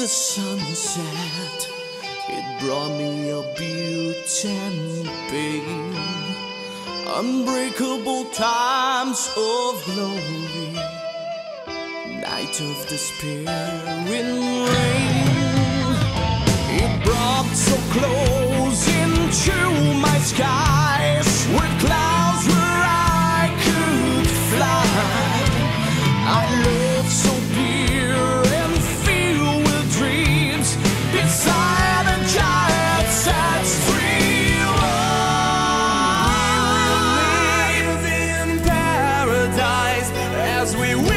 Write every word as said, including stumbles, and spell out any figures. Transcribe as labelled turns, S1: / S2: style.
S1: the sunset, it brought me a beauty and pain. Unbreakable times of glory, night of despair in rain. It brought so close into my skies, with clouds where I could fly. I love so pure and filled with dreams, beside a giant sad stream. We will live in paradise as we